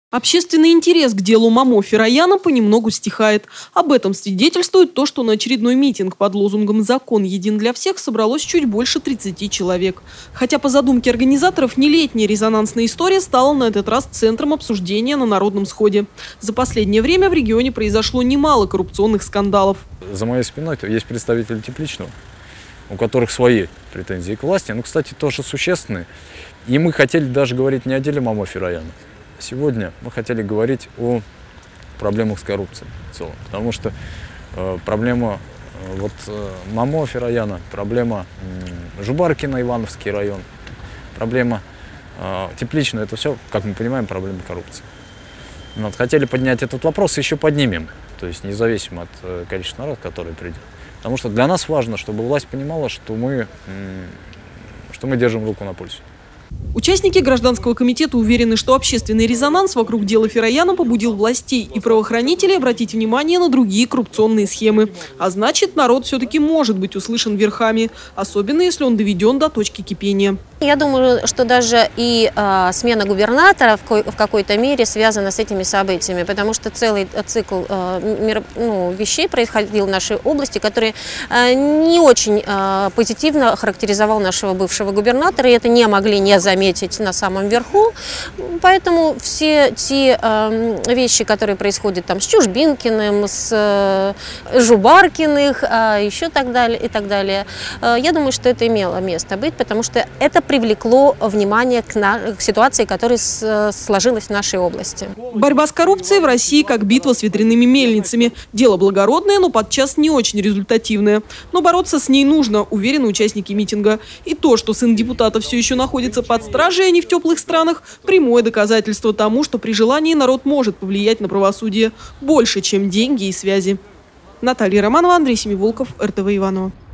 Общественный интерес к делу Мамо Ферояна понемногу стихает. Об этом свидетельствует то, что на очередной митинг под лозунгом «Закон един для всех» собралось чуть больше 30 человек. Хотя по задумке организаторов не летняя резонансная история стала на этот раз центром обсуждения на народном сходе. За последнее время в регионе произошло немало коррупционных скандалов. За моей спиной есть представители Тепличного, у которых свои претензии к власти, но, кстати, тоже существенные. И мы хотели даже говорить не о деле Мамо Ферояна. Сегодня мы хотели говорить о проблемах с коррупцией в целом, потому что проблема Мамо Ферояна, проблема Жубаркина, Ивановский район, проблема Тепличного, это все, как мы понимаем, проблема коррупции. Хотели поднять этот вопрос, еще поднимем, то есть независимо от количества народа, который придет. Потому что для нас важно, чтобы власть понимала, что мы держим руку на пульсе. Участники гражданского комитета уверены, что общественный резонанс вокруг дела Ферояна побудил властей и правоохранителей обратить внимание на другие коррупционные схемы. А значит, народ все-таки может быть услышан верхами, особенно если он доведен до точки кипения. Я думаю, что даже и смена губернатора в какой-то мере связана с этими событиями, потому что целый цикл вещей происходил в нашей области, который не очень позитивно характеризовал нашего бывшего губернатора, и это не могли не заметить на самом верху. Поэтому все те вещи, которые происходят там с Чужбинкиным, с Жубаркиных, еще так далее, я думаю, что это имело место быть, потому что это привлекло внимание к ситуации, которая сложилась в нашей области. Борьба с коррупцией в России как битва с ветряными мельницами. Дело благородное, но подчас не очень результативное. Но бороться с ней нужно, уверены участники митинга. И то, что сын депутата все еще находится под стражей, а не в теплых странах, прямое доказательство тому, что при желании народ может повлиять на правосудие больше, чем деньги и связи. Наталья Романова, Андрей Семиволков, РТВ Иваново.